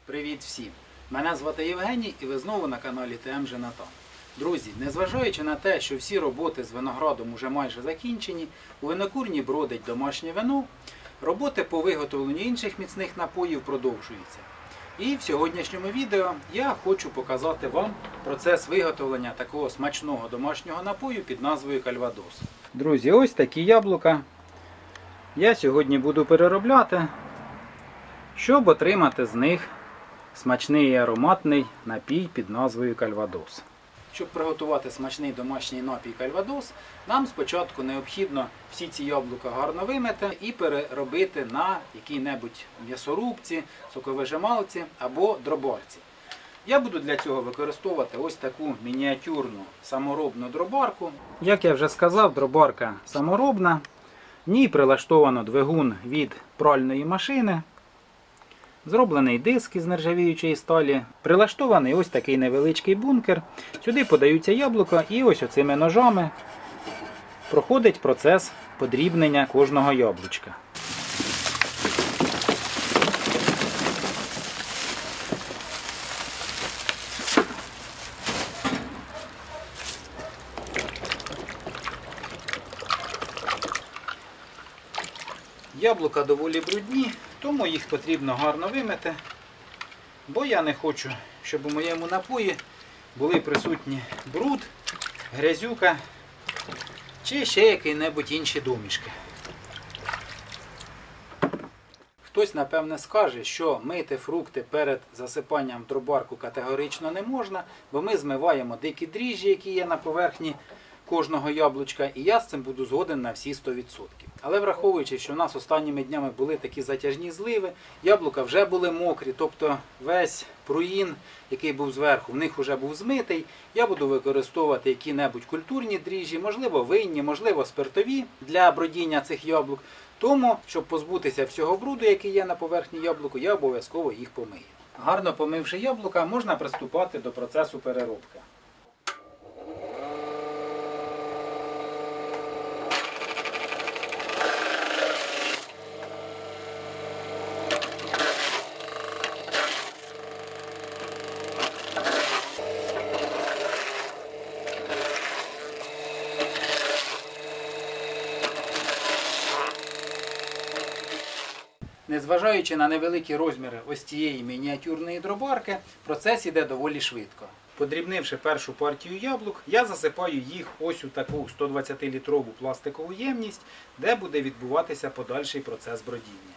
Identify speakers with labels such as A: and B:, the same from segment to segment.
A: Привіт всім! Мене звати Євгеній і ви знову на каналі ТМ Женатан. Друзі, незважаючи на те, що всі роботи з виноградом уже майже закінчені, у винокурні бродить домашнє вино, роботи по виготовленню інших міцних напоїв продовжуються. І в сьогоднішньому відео я хочу показати вам процес виготовлення такого смачного домашнього напою під назвою Кальвадос. Друзі, ось такі яблука я сьогодні буду переробляти, щоб отримати з них смачний і ароматний напій під назвою Кальвадос. Щоб приготувати смачний домашній напій Кальвадос, нам спочатку необхідно всі ці яблука гарно вимити і переробити на якій-небудь м'ясорубці, соковижималці або дробарці. Я буду для цього використовувати ось таку мініатюрну саморобну дробарку. Як я вже сказав, дробарка саморобна. В ній прилаштовано двигун від пральної машини. Зроблений диск із нержавіючої сталі. Прилаштований ось такий невеличкий бункер. Сюди подаються яблука і ось оцими ножами проходить процес подрібнення кожного яблучка. Яблука доволі брудні, тому їх потрібно гарно вимити, бо я не хочу, щоб у моєму напої були присутні бруд, грязюка чи ще які-небудь інші домішки. Хтось, напевне, скаже, що мити фрукти перед засипанням в дробарку категорично не можна, бо ми змиваємо дикі дріжджі, які є на поверхні кожного яблучка, і я з цим буду згоден на всі 100%. Але враховуючи, що у нас останніми днями були такі затяжні зливи, яблука вже були мокрі, тобто весь пруїн, який був зверху, в них вже був змитий, я буду використовувати які-небудь культурні дріжджі, можливо винні, можливо спиртові для бродіння цих яблук. Тому, щоб позбутися всього бруду, який є на поверхні яблуку, я обов'язково їх помию. Гарно помивши яблука, можна приступати до процесу переробки. Незважаючи на невеликі розміри ось цієї мініатюрної дробарки, процес іде доволі швидко. Подрібнивши першу партію яблук, я засипаю їх ось у таку 120-літрову пластикову ємність, де буде відбуватися подальший процес бродіння.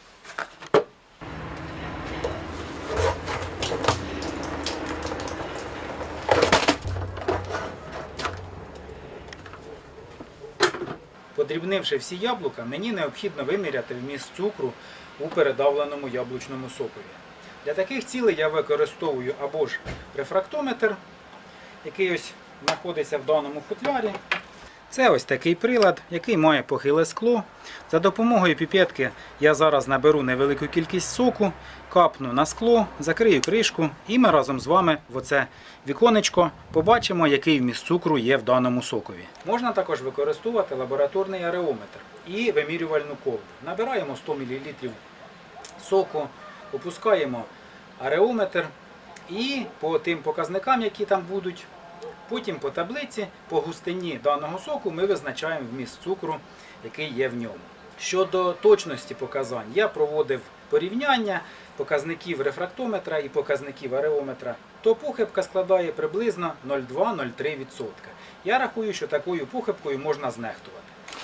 A: Подрібнивши всі яблука, мені необхідно виміряти вміст цукру у передавленому яблучному сокові. Для таких цілей я використовую або ж рефрактометр, який ось знаходиться в даному футлярі. Це ось такий прилад, який має похиле скло. За допомогою піпетки я зараз наберу невелику кількість соку, капну на скло, закрию кришку і ми разом з вами в оце віконечко побачимо, який вміст цукру є в даному сокові. Можна також використовувати лабораторний ареометр і вимірювальну колбу. Набираємо 100 мл соку, опускаємо ареометр і по тим показникам, які там будуть, потім по таблиці, по густині даного соку ми визначаємо вміст цукру, який є в ньому. Щодо точності показань, я проводив порівняння показників рефрактометра і показників ареометра, то похибка складає приблизно 0,2-0,3%. Я рахую, що такою похибкою можна знехтувати.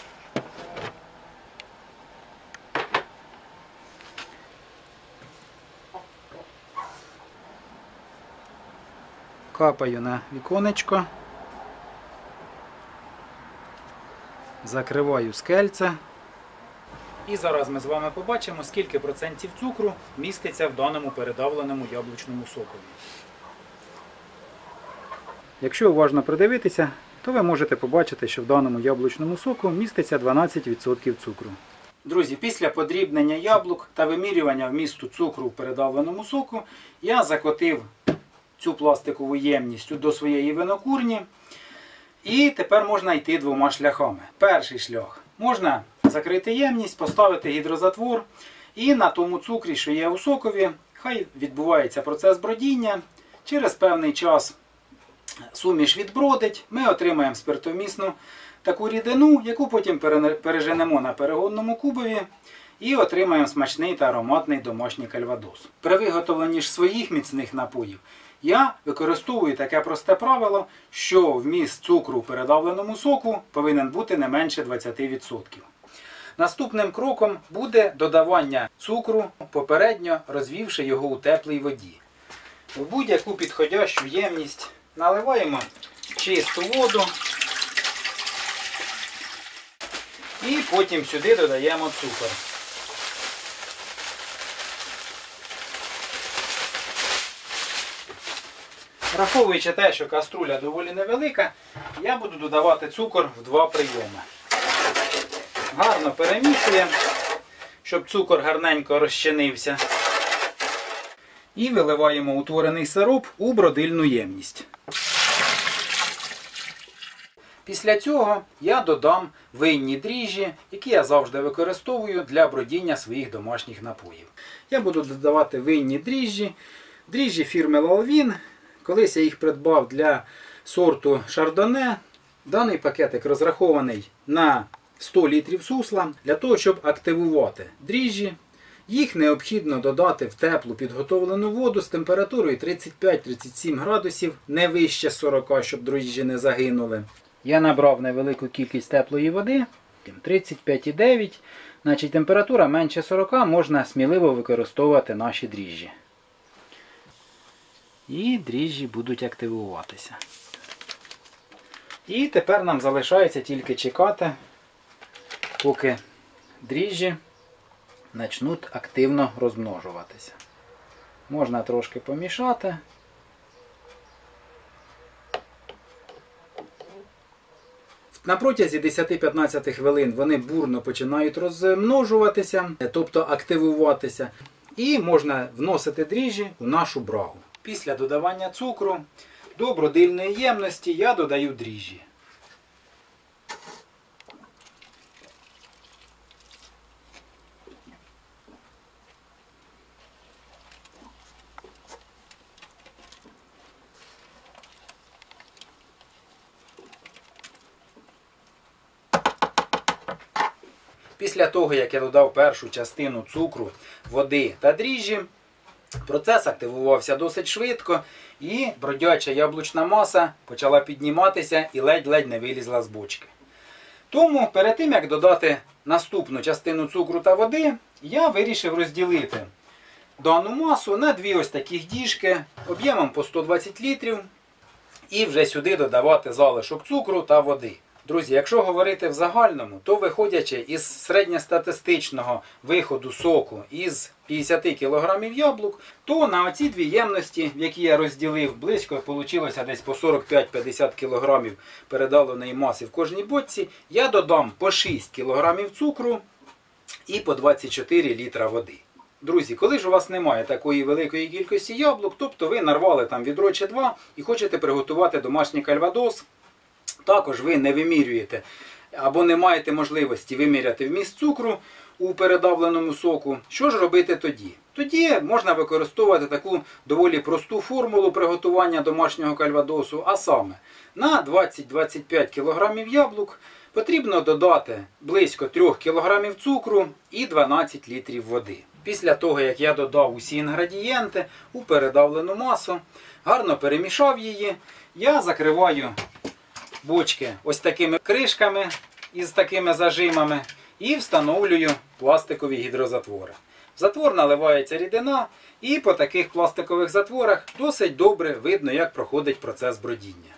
A: Капаю на віконечко, закриваю скельце. І зараз ми з вами побачимо, скільки процентів цукру міститься в даному передавленому яблучному сокові. Якщо уважно придивитися, то ви можете побачити, що в даному яблучному соку міститься 12% цукру. Друзі, після подрібнення яблук та вимірювання вмісту цукру в передавленому соку, я закотив цю пластикову ємність до своєї винокурні. І тепер можна йти двома шляхами. Перший шлях. Можна закрити ємність, поставити гідрозатвор і на тому цукрі, що є у сокові, Хай відбувається процес бродіння. Через певний час суміш відбродить, ми отримаємо спиртовмісну таку рідину, яку потім переженемо на перегонному кубові і отримаємо смачний та ароматний домашній кальвадос. При виготовленні ж своїх міцних напоїв я використовую таке просте правило, що вміст цукру в передавленому соку повинен бути не менше 20%. Наступним кроком буде додавання цукру, попередньо розвівши його у теплій воді. В будь-яку підходящу ємність наливаємо чисту воду і потім сюди додаємо цукор. Враховуючи те, що каструля доволі невелика, я буду додавати цукор в 2 прийоми. Гарно перемішуємо, щоб цукор гарненько розчинився. І виливаємо утворений сироп у бродильну ємність. Після цього я додам винні дріжджі, які я завжди використовую для бродіння своїх домашніх напоїв. Я буду додавати винні дріжджі фірми Lalvin. Колись я їх придбав для сорту Шардоне. Даний пакетик розрахований на 100 літрів сусла. Для того, щоб активувати дріжджі, їх необхідно додати в теплу підготовлену воду з температурою 35-37 градусів, не вище 40, щоб дріжджі не загинули. Я набрав невелику кількість теплої води, 35,9. Значить, температура менше 40, можна сміливо використовувати наші дріжджі. І дріжджі будуть активуватися. І тепер нам залишається тільки чекати, поки дріжджі почнуть активно розмножуватися. Можна трошки помішати. На протязі 10-15 хвилин вони бурно починають розмножуватися, тобто активуватися. І можна вносити дріжджі у нашу брагу. Після додавання цукру до бродильної ємності я додаю дріжджі. Після того, як я додав першу частину цукру, води та дріжджі, процес активувався досить швидко і бродяча яблучна маса почала підніматися і ледь-ледь не вилізла з бочки. Тому перед тим, як додати наступну частину цукру та води, я вирішив розділити дану масу на 2 ось таких діжки об'ємом по 120 літрів і вже сюди додавати залишок цукру та води. Друзі, якщо говорити в загальному, то виходячи із середньостатистичного виходу соку із 50 кг яблук, то на оці 2 ємності, в які я розділив, близько вийшло десь по 45-50 кг передавленої маси в кожній бочці, я додам по 6 кг цукру і по 24 літра води. Друзі, коли ж у вас немає такої великої кількості яблук, тобто ви нарвали там відро чи 2 і хочете приготувати домашній кальвадос, також ви не вимірюєте або не маєте можливості виміряти вміст цукру у передавленому соку, що ж робити тоді? Тоді можна використовувати таку доволі просту формулу приготування домашнього кальвадосу, а саме на 20-25 кг яблук потрібно додати близько 3 кг цукру і 12 літрів води. Після того, як я додав усі інгредієнти у передавлену масу, гарно перемішав її, я закриваю бочки ось такими кришками із такими зажимами і встановлюю пластикові гідрозатвори. В затвор наливається рідина і по таких пластикових затворах досить добре видно, як проходить процес бродіння.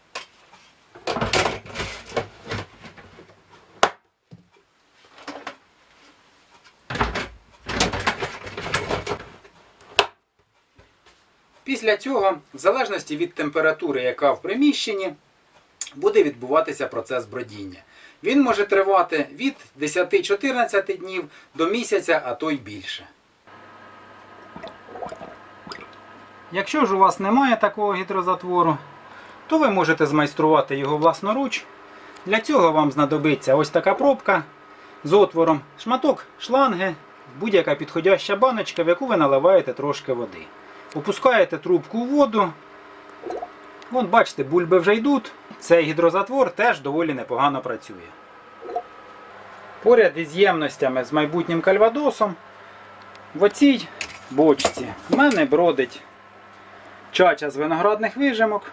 A: Після цього, в залежності від температури, яка в приміщенні, буде відбуватися процес бродіння. Він може тривати від 10-14 днів до місяця, а то й більше. Якщо ж у вас немає такого гідрозатвору, то ви можете змайструвати його власноруч. Для цього вам знадобиться ось така пробка з отвором, шматок шланги будь-яка підходяща баночка, в яку ви наливаєте трошки води. Опускаєте трубку в воду. Вон, бачите, бульби вже йдуть. Цей гідрозатвор теж доволі непогано працює. Поряд із ємностями з майбутнім кальвадосом в оцій бочці в мене бродить чача з виноградних вижимок.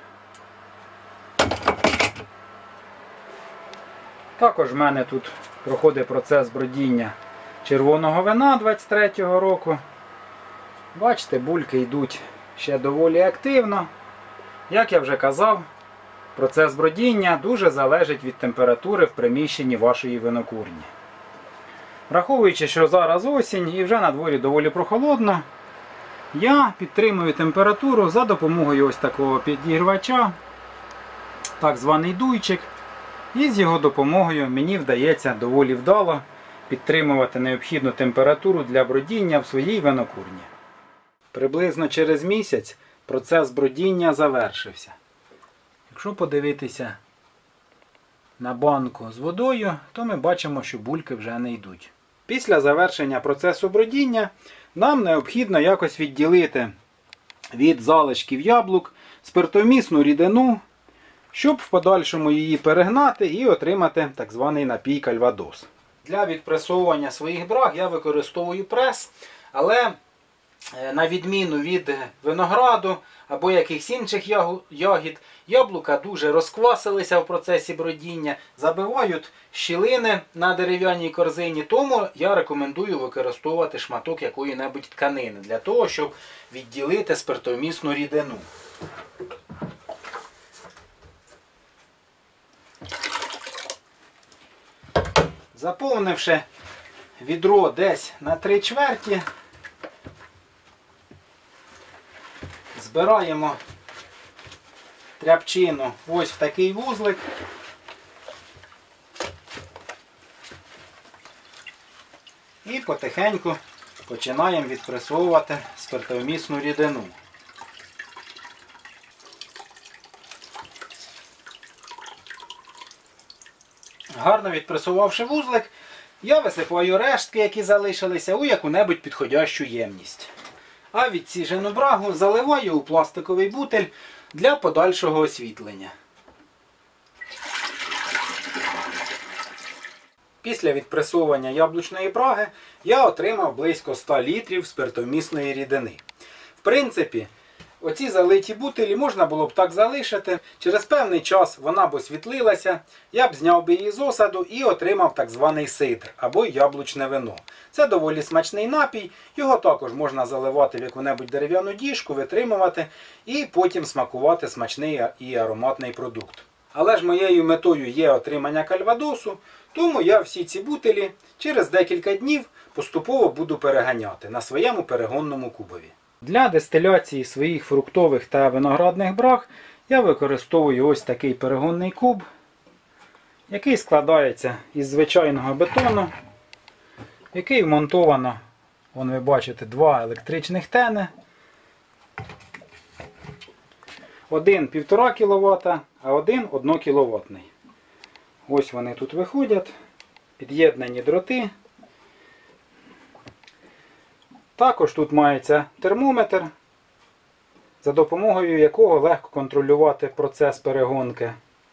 A: Також в мене тут проходить процес бродіння червоного вина 23-го року. Бачите, бульки йдуть ще доволі активно. Як я вже казав, процес бродіння дуже залежить від температури в приміщенні вашої винокурні. Враховуючи, що зараз осінь і вже на дворі доволі прохолодно, я підтримую температуру за допомогою ось такого підігрівача, так званий дуйчик. І з його допомогою мені вдається доволі вдало підтримувати необхідну температуру для бродіння в своїй винокурні. Приблизно через місяць процес бродіння завершився. Якщо подивитися на банку з водою, то ми бачимо, що бульки вже не йдуть. Після завершення процесу бродіння нам необхідно якось відділити від залишків яблук спиртомісну рідину, щоб в подальшому її перегнати і отримати так званий напій кальвадос. Для відпресовування своїх браг я використовую прес, але на відміну від винограду або якихось інших ягід, яблука дуже розквасилися в процесі бродіння, забивають щілини на дерев'яній корзині, тому я рекомендую використовувати шматок якої-небудь тканини для того, щоб відділити спиртомісну рідину. Заповнивши відро десь на 3/4, збираємо тряпчину ось в такий вузлик. І потихеньку починаємо відпресовувати спиртомісну рідину. Гарно відпресувавши вузлик, я висипаю рештки, які залишилися, у яку-небудь підходящу ємність. А відсіжену брагу заливаю у пластиковий бутиль для подальшого освітлення. Після відпресовування яблучної браги я отримав близько 100 літрів спиртомісної рідини. В принципі, оці залиті бутилі можна було б так залишити. Через певний час вона б освітлилася, я б зняв би її з осаду і отримав так званий сидр або яблучне вино. Це доволі смачний напій, його також можна заливати в яку-небудь дерев'яну діжку, витримувати і потім смакувати смачний і ароматний продукт. Але ж моєю метою є отримання кальвадосу, тому я всі ці бутилі через декілька днів поступово буду переганяти на своєму перегонному кубові. Для дистиляції своїх фруктових та виноградних браг я використовую ось такий перегонний куб, який складається із звичайного бетону, в який вмонтовано, вон ви бачите, 2 електричних тени. Один 1,5 кВт, а один 1 кВт. Ось вони тут виходять, під'єднані дроти. Також тут мається термометр, за допомогою якого легко контролювати процес перегонки.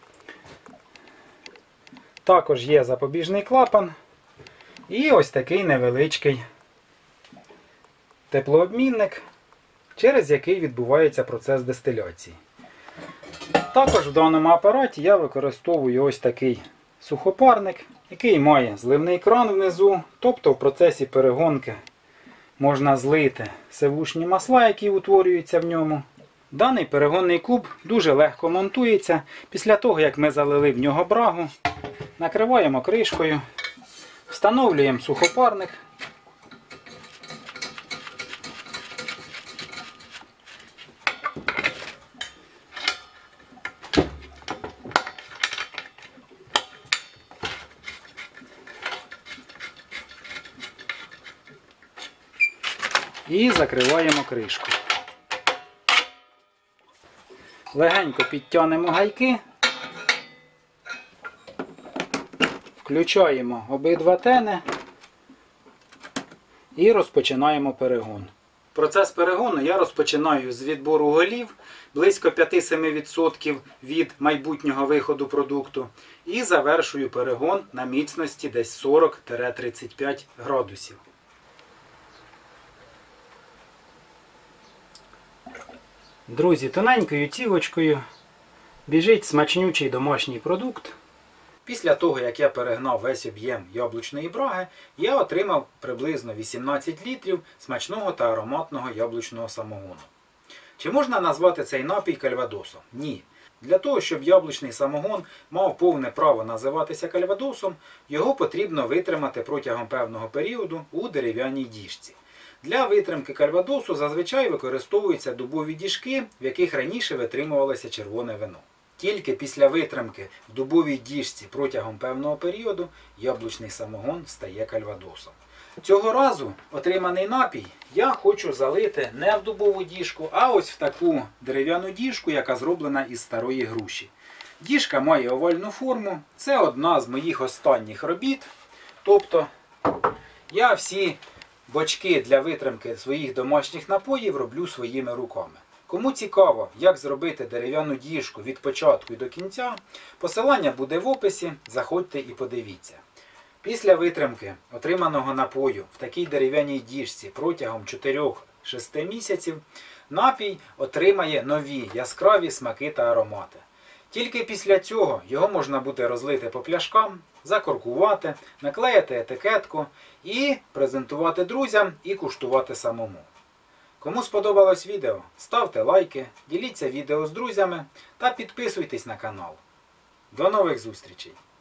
A: Також є запобіжний клапан і ось такий невеличкий теплообмінник, через який відбувається процес дистиляції. Також в даному апараті я використовую ось такий сухопарник, який має зливний кран внизу, тобто в процесі перегонки можна злити сивушні масла, які утворюються в ньому. Даний перегонний куб дуже легко монтується. Після того, як ми залили в нього брагу, накриваємо кришкою, встановлюємо сухопарник. І закриваємо кришку. Легенько підтягнемо гайки, включаємо обидва тени І розпочинаємо перегон. Процес перегону я розпочинаю з відбору голів, близько 5-7% від майбутнього виходу продукту. І завершую перегон на міцності десь 40-35 градусів. Друзі, тоненькою цівочкою біжить смачнючий домашній продукт. Після того, як я перегнав весь об'єм яблучної браги, я отримав приблизно 18 літрів смачного та ароматного яблучного самогону. Чи можна назвати цей напій кальвадосом? Ні. Для того, щоб яблучний самогон мав повне право називатися кальвадосом, його потрібно витримати протягом певного періоду у дерев'яній діжці. Для витримки кальвадосу зазвичай використовуються дубові діжки, в яких раніше витримувалося червоне вино. Тільки після витримки в дубовій діжці протягом певного періоду яблучний самогон стає кальвадосом. Цього разу отриманий напій я хочу залити не в дубову діжку, а ось в таку дерев'яну діжку, яка зроблена із старої груші. Діжка має овальну форму, це одна з моїх останніх робіт. Тобто я всі бочки для витримки своїх домашніх напоїв роблю своїми руками. Кому цікаво, як зробити дерев'яну діжку від початку і до кінця, посилання буде в описі, заходьте і подивіться. Після витримки отриманого напою в такій дерев'яній діжці протягом 4-6 місяців напій отримає нові яскраві смаки та аромати. Тільки після цього його можна буде розлити по пляшкам, закоркувати, наклеїти етикетку і презентувати друзям і куштувати самому. Кому сподобалось відео, ставте лайки, діліться відео з друзями та підписуйтесь на канал. До нових зустрічей!